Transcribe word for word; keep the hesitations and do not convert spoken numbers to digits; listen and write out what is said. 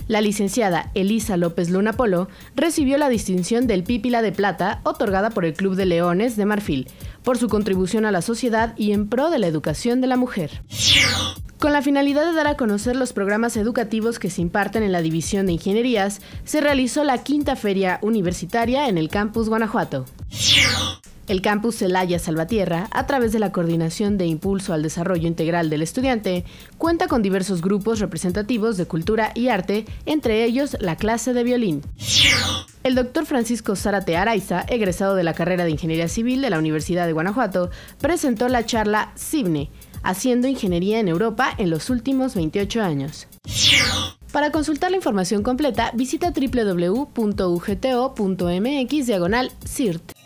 La licenciada Elisa López Luna Polo recibió la distinción del Pípila de Plata, otorgada por el Club de Leones de Marfil, por su contribución a la sociedad y en pro de la educación de la mujer. Con la finalidad de dar a conocer los programas educativos que se imparten en la División de Ingenierías, se realizó la quinta Feria Universitaria en el Campus Guanajuato. El Campus Celaya Salvatierra, a través de la Coordinación de Impulso al Desarrollo Integral del Estudiante, cuenta con diversos grupos representativos de cultura y arte, entre ellos la clase de violín. El doctor Francisco Zárate Araiza, egresado de la carrera de Ingeniería Civil de la Universidad de Guanajuato, presentó la charla CIBNE, haciendo ingeniería en Europa en los últimos veintiocho años. Para consultar la información completa, visita doble u doble u doble u punto u g t o punto m x diagonal C I R T.